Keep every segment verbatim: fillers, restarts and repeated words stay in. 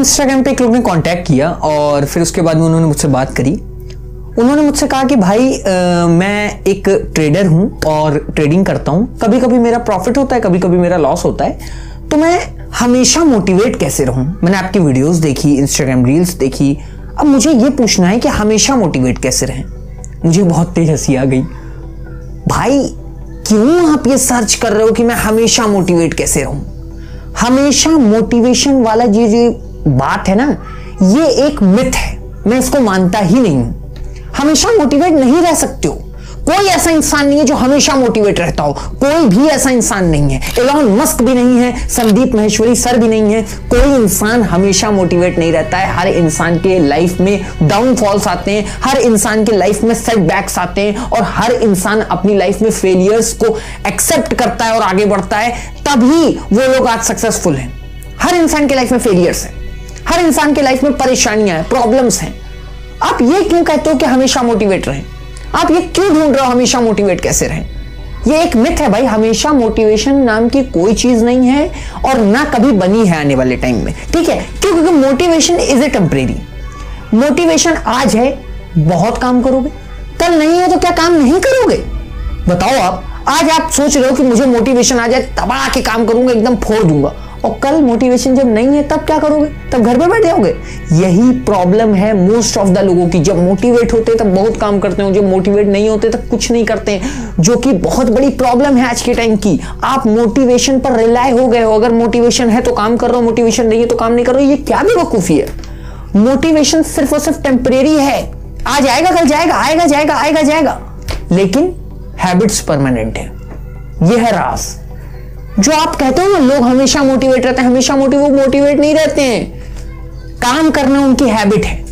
Instagram पे एक लोग ने कांटेक्ट किया और फिर उसके बाद में उन्होंने मुझसे बात करी। उन्होंने मुझसे कहा कि भाई आ, मैं एक ट्रेडर हूं और ट्रेडिंग करता हूं, कभी कभी मेरा प्रॉफिट होता है, कभी कभी मेरा लॉस होता है, तो मैं हमेशा मोटिवेट कैसे रहूं। मैंने आपकी वीडियोस देखी, इंस्टाग्राम रील्स देखी, अब मुझे ये पूछना है कि हमेशा मोटिवेट कैसे रहें। मुझे बहुत तेज हंसी आ गई। भाई क्यों आप ये सर्च कर रहे हो कि मैं हमेशा मोटिवेट कैसे रहूं? हमेशा मोटिवेशन वाला ये जो बात है ना, ये एक मिथ है, मैं इसको मानता ही नहीं हूं। हमेशा मोटिवेट नहीं रह सकते हो। कोई ऐसा इंसान नहीं है जो हमेशा मोटिवेट रहता हो, कोई भी ऐसा इंसान नहीं है। एलॉन मस्क भी नहीं है, संदीप माहेश्वरी सर भी नहीं है। कोई इंसान हमेशा मोटिवेट नहीं रहता है। हर इंसान के लाइफ में डाउनफॉल्स आते हैं, हर इंसान के लाइफ में सेटबैक्स आते हैं और हर इंसान अपनी लाइफ में फेलियर्स को एक्सेप्ट करता है और आगे बढ़ता है, तभी वो लोग आज सक्सेसफुल हैं। हर इंसान के लाइफ में फेलियर्स है, हर इंसान के लाइफ में परेशानियां हैं, प्रॉब्लम्स हैं। आप ये क्यों कहते हो कि हमेशा मोटिवेट रहें? आप ये क्यों ढूंढ रहे हो हमेशा मोटिवेट कैसे रहें? ये एक मिथ है भाई। हमेशा मोटिवेशन नाम की कोई चीज नहीं है और ना कभी बनी है आने वाले टाइम में, ठीक है? क्यों? क्योंकि motivation is a temporary. Motivation आज है, बहुत काम करोगे, कल नहीं है तो क्या काम नहीं करोगे? बताओ आप। आज आप सोच रहे हो कि मुझे मोटिवेशन आ जाए, तबाह के काम करूंगा, एकदम फोड़ दूंगा, और कल मोटिवेशन जब नहीं है तब क्या करोगे? तब घर पे बैठ जाओगे। यही प्रॉब्लम है मोस्ट ऑफ द लोगों की। जब मोटिवेट होते तब बहुत काम करते हो, जब मोटिवेट नहीं होते तब कुछ नहीं करते, जो कि बहुत बड़ी प्रॉब्लम है आज के टाइम की। आप मोटिवेशन पर रिलाय हो गए हो। अगर मोटिवेशन है तो काम कर रहे हो, मोटिवेशन नहीं है तो काम नहीं कर रहे हो। ये क्या बेवकूफी है? मोटिवेशन सिर्फ और सिर्फ टेम्परेरी है। आज आएगा, कल जाएगा, आएगा जाएगा, आएगा जाएगा, लेकिन हैबिट्स परमानेंट है। यह है राज। जो आप कहते हो ना लोग हमेशा मोटिवेट रहते हैं, हमेशा मोटिवेट मोटिवेट नहीं रहते हैं। काम करना उनकी हैबिट है।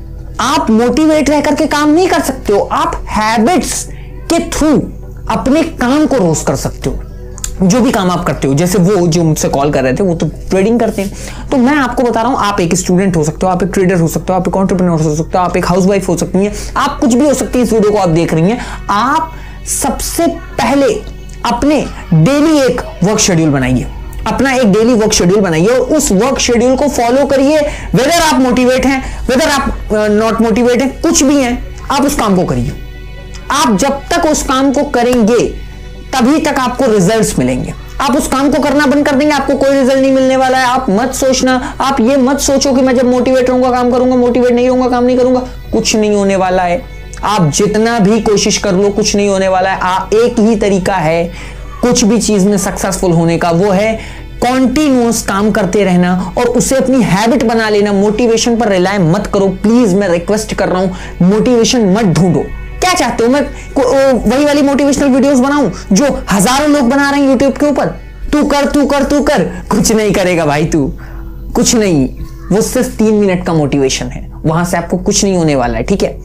आप मोटिवेट रह करके काम नहीं कर सकते हो। आप हैबिट्स के थ्रू अपने काम को रोज कर सकते हो। जो भी काम आप करते हो, जैसे वो जो मुझसे कॉल कर रहे थे वो तो ट्रेडिंग करते हैं, तो मैं आपको बता रहा हूं, आप एक स्टूडेंट हो सकते हो, आप एक ट्रेडर हो सकते हो, आप एक एंटरप्रेन्योर हो सकते हो, आप एक हाउसवाइफ हो सकती हैं, आप कुछ भी हो सकती है। इस वीडियो को आप देख रही हैं। आप सबसे पहले अपने डेली एक वर्क शेड्यूल बनाइए, अपना एक डेली वर्क शेड्यूल बनाइए और उस वर्क शेड्यूल को फॉलो करिए। वेदर आप मोटिवेट हैं, वेदर आप नॉट मोटिवेट हैं, कुछ भी हैं, आप उस काम को करिए। आप जब तक उस काम को करेंगे तभी तक आपको रिजल्ट्स मिलेंगे। आप उस काम को करना बंद कर देंगे, आपको कोई रिजल्ट नहीं मिलने वाला है। आप मत सोचना, आप ये मत सोचो कि मैं जब मोटिवेट रहूंगा काम करूंगा, मोटिवेट नहीं रहूंगा काम नहीं करूंगा। कुछ नहीं होने वाला है। आप जितना भी कोशिश कर लो, कुछ नहीं होने वाला है। आ, एक ही तरीका है कुछ भी चीज में सक्सेसफुल होने का, वो है कॉन्टिन्यूअस काम करते रहना और उसे अपनी हैबिट बना लेना। मोटिवेशन पर रिलाय मत करो, प्लीज मैं रिक्वेस्ट कर रहा हूं। मोटिवेशन मत ढूंढो। क्या चाहते हो, मैं वही वाली मोटिवेशनल वीडियोस बनाऊं जो हजारों लोग बना रहे हैं यूट्यूब के ऊपर? तू कर तू कर तू कर, कुछ नहीं करेगा भाई तू, कुछ नहीं। वो सिर्फ तीन मिनट का मोटिवेशन है, वहां से आपको कुछ नहीं होने वाला है, ठीक है?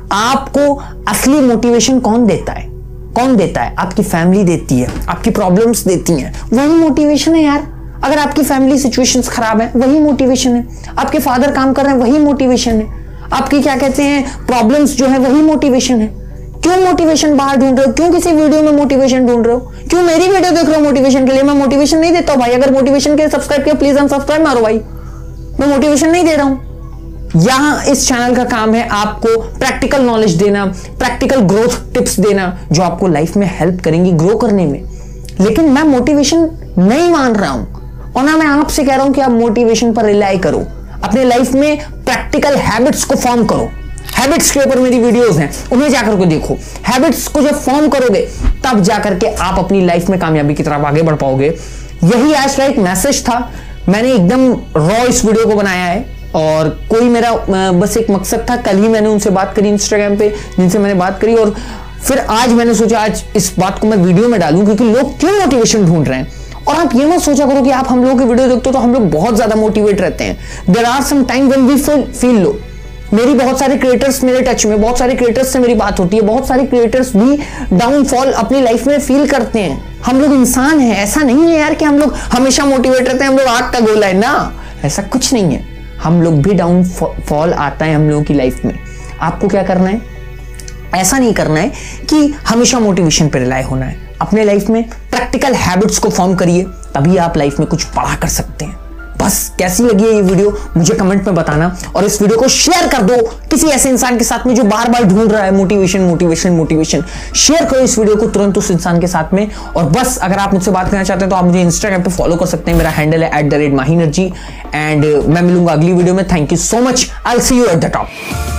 आपको असली मोटिवेशन कौन देता है? कौन देता है? आपकी फैमिली देती है, आपकी प्रॉब्लम्स देती हैं, वही मोटिवेशन है यार। अगर आपकी फैमिली सिचुएशंस खराब है, वही मोटिवेशन है। आपके फादर काम कर रहे हैं, वही मोटिवेशन है। आपकी क्या कहते हैं प्रॉब्लम्स जो है, वही मोटिवेशन है। क्यों मोटिवेशन बाहर ढूंढ रहे हो? क्यों किसी वीडियो में मोटिवेशन ढूंढ रहे हो? क्यों मेरी वीडियो देख रहे हो मोटिवेशन के लिए? मैं मोटिवेशन नहीं देता हूं भाई। अगर मोटिवेशन के लिए सब्सक्राइब किया, प्लीज अनसब्सक्राइब मारो भाई। मैं मोटिवेशन नहीं दे रहा हूं। यहां इस चैनल का काम है आपको प्रैक्टिकल नॉलेज देना, प्रैक्टिकल ग्रोथ टिप्स देना, जो आपको लाइफ में हेल्प करेंगी ग्रो करने में। लेकिन मैं मोटिवेशन नहीं मान रहा हूं और ना मैं आपसे कह रहा हूं कि आप मोटिवेशन पर रिलाय करो। अपने लाइफ में प्रैक्टिकल हैबिट्स को फॉर्म करो। हैबिट्स के ऊपर मेरी वीडियोस हैं, उन्हें जाकर के देखो। हैबिट्स को जब फॉर्म करोगे तब जाकर के आप अपनी लाइफ में कामयाबी की तरफ आगे बढ़ पाओगे। यही आज का एक मैसेज था। मैंने एकदम रॉ इस वीडियो को बनाया है और कोई मेरा बस एक मकसद था। कल ही मैंने उनसे बात करी इंस्टाग्राम पे, जिनसे मैंने बात करी, और फिर आज मैंने सोचा आज इस बात को मैं वीडियो में डालूं, क्योंकि लोग क्यों मोटिवेशन ढूंढ रहे हैं। और आप ये मत सोचा करो कि आप हम लोगों की वीडियो देखते हो तो हम लोग बहुत ज्यादा मोटिवेट रहते हैं। There are some time when we feel low. मेरी बहुत सारे क्रिएटर्स मेरे टच में, बहुत सारे क्रिएटर्स से मेरी बात होती है, बहुत सारे क्रिएटर्स भी डाउनफॉल अपनी लाइफ में फील करते हैं। हम लोग इंसान हैं, ऐसा नहीं है यार कि हम लोग हमेशा मोटिवेट रहते हैं, हम लोग आग का गोला है ना, ऐसा कुछ नहीं है। हम लोग भी डाउनफॉल आता है हम लोगों की लाइफ में। आपको क्या करना है? ऐसा नहीं करना है कि हमेशा मोटिवेशन पर रिलाय होना है। अपने लाइफ में प्रैक्टिकल हैबिट्स को फॉर्म करिए, तभी आप लाइफ में कुछ बड़ा कर सकते हैं। बस कैसी लगी है ये वीडियो मुझे कमेंट में बताना, और इस वीडियो को शेयर कर दो किसी ऐसे इंसान के साथ में जो बार बार ढूंढ रहा है मोटिवेशन मोटिवेशन मोटिवेशन। शेयर करो इस वीडियो को तुरंत उस इंसान के साथ में। और बस अगर आप मुझसे बात करना चाहते हैं तो आप मुझे इंस्टाग्राम पे फॉलो कर सकते हैं, मेरा हैंडल है at the rate Mahi energy. And मैं मिलूंगा अगली वीडियो में। Thank you so much, I will see you at the top.